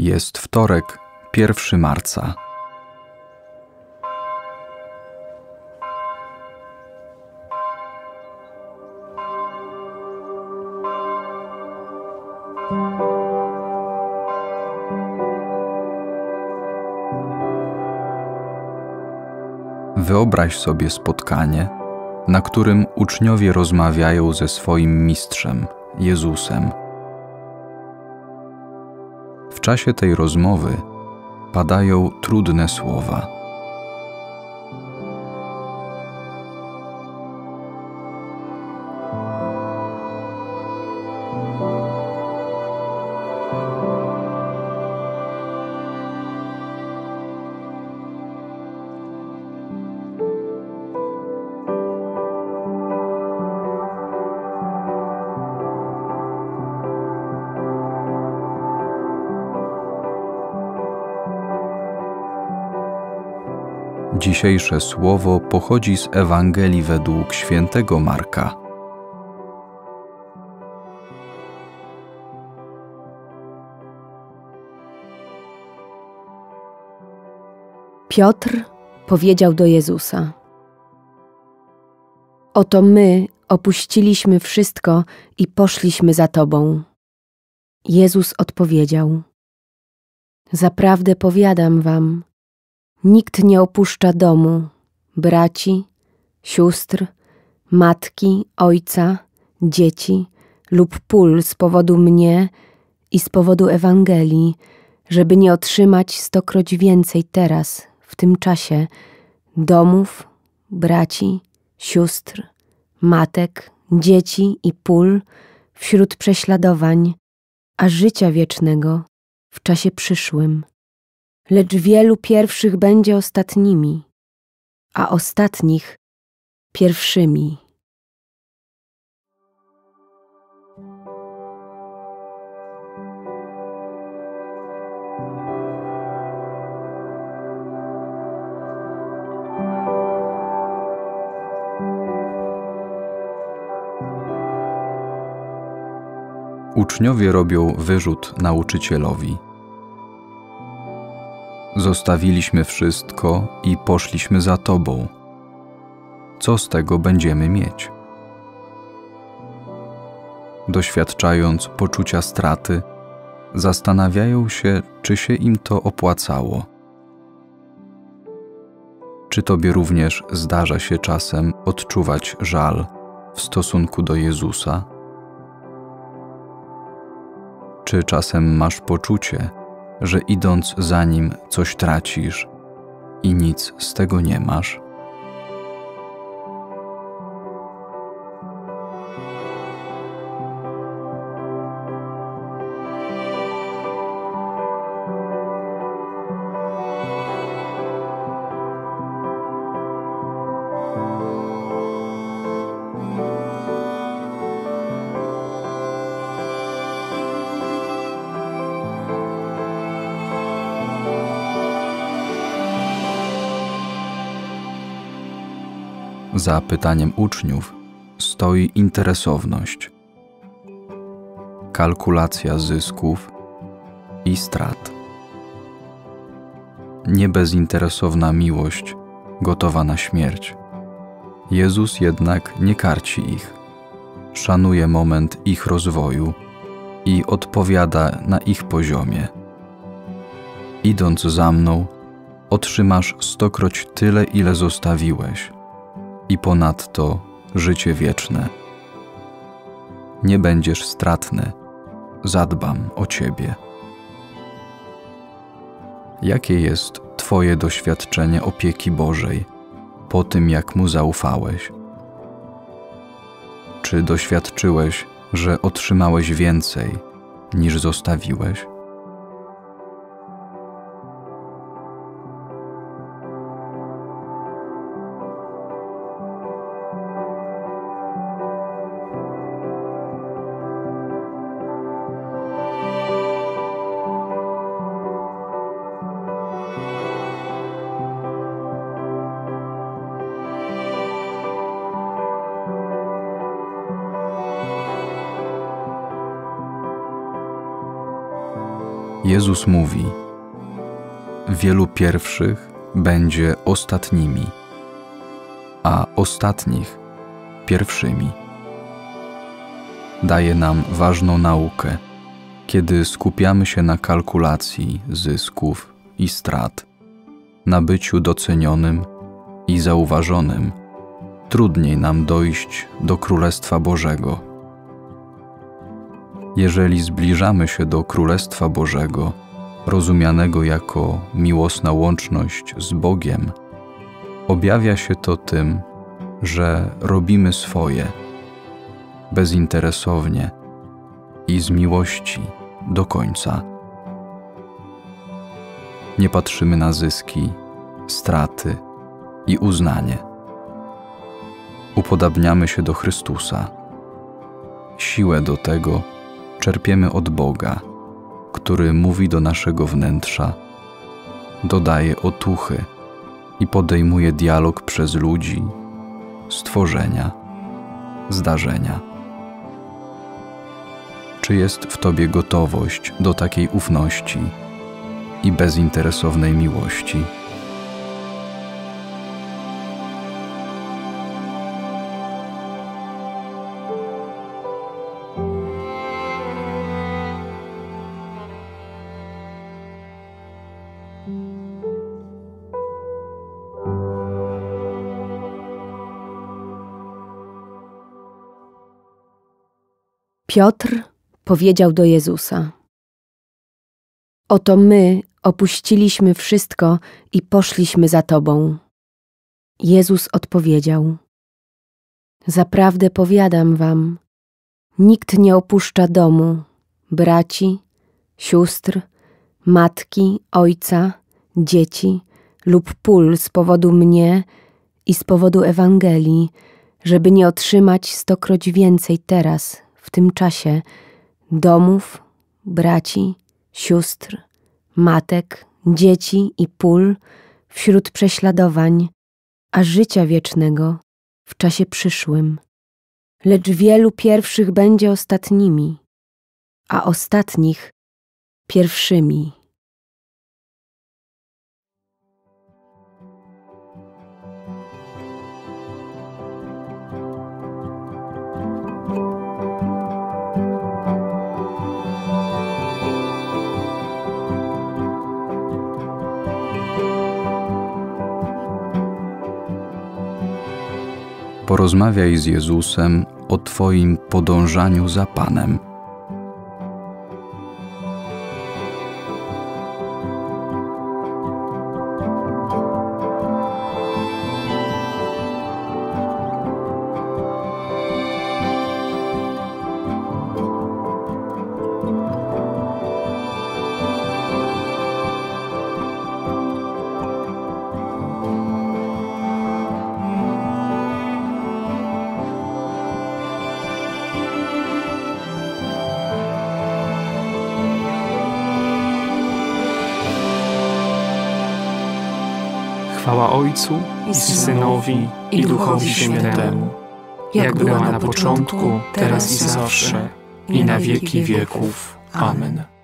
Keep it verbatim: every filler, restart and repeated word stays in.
Jest wtorek, pierwszego marca. Wyobraź sobie spotkanie, na którym uczniowie rozmawiają ze swoim mistrzem, Jezusem. W czasie tej rozmowy padają trudne słowa. Dzisiejsze słowo pochodzi z Ewangelii według świętego Marka. Piotr powiedział do Jezusa: Oto my opuściliśmy wszystko i poszliśmy za Tobą. Jezus odpowiedział: Zaprawdę powiadam wam, nikt nie opuszcza domu, braci, sióstr, matki, ojca, dzieci lub pól z powodu mnie i z powodu Ewangelii, żeby nie otrzymać stokroć więcej teraz, w tym czasie, domów, braci, sióstr, matek, dzieci i pól wśród prześladowań, a życia wiecznego w czasie przyszłym. Lecz wielu pierwszych będzie ostatnimi, a ostatnich pierwszymi. Uczniowie robią wyrzut nauczycielowi. Zostawiliśmy wszystko i poszliśmy za Tobą. Co z tego będziemy mieć? Doświadczając poczucia straty, zastanawiają się, czy się im to opłacało. Czy Tobie również zdarza się czasem odczuwać żal w stosunku do Jezusa? Czy czasem masz poczucie, że idąc za Nim coś tracisz i nic z tego nie masz? Za pytaniem uczniów stoi interesowność, kalkulacja zysków i strat. Niebezinteresowna miłość gotowa na śmierć. Jezus jednak nie karci ich, szanuje moment ich rozwoju i odpowiada na ich poziomie. Idąc za mną, otrzymasz stokroć tyle, ile zostawiłeś, i ponadto życie wieczne. Nie będziesz stratny, zadbam o Ciebie. Jakie jest Twoje doświadczenie opieki Bożej po tym, jak Mu zaufałeś? Czy doświadczyłeś, że otrzymałeś więcej, niż zostawiłeś? Jezus mówi: wielu pierwszych będzie ostatnimi, a ostatnich pierwszymi. Daje nam ważną naukę, kiedy skupiamy się na kalkulacji zysków i strat, na byciu docenionym i zauważonym, trudniej nam dojść do Królestwa Bożego. Jeżeli zbliżamy się do Królestwa Bożego, rozumianego jako miłosna łączność z Bogiem, objawia się to tym, że robimy swoje, bezinteresownie i z miłości do końca. Nie patrzymy na zyski, straty i uznanie. Upodabniamy się do Chrystusa. Siłę do tego czerpiemy od Boga, który mówi do naszego wnętrza, dodaje otuchy i podejmuje dialog przez ludzi, stworzenia, zdarzenia. Czy jest w Tobie gotowość do takiej ufności i bezinteresownej miłości? Piotr powiedział do Jezusa: oto my opuściliśmy wszystko i poszliśmy za Tobą. Jezus odpowiedział: zaprawdę powiadam wam, nikt nie opuszcza domu, braci, sióstr, matki, ojca, dzieci lub pól z powodu mnie i z powodu Ewangelii, żeby nie otrzymać stokroć więcej teraz, w tym czasie, domów, braci, sióstr, matek, dzieci i pól wśród prześladowań, a życia wiecznego w czasie przyszłym. Lecz wielu pierwszych będzie ostatnimi, a ostatnich pierwszymi. Porozmawiaj z Jezusem o Twoim podążaniu za Panem. Chwała Ojcu i Synowi i Duchowi Świętemu, jak była na początku, teraz i zawsze, i na wieki wieków. Amen.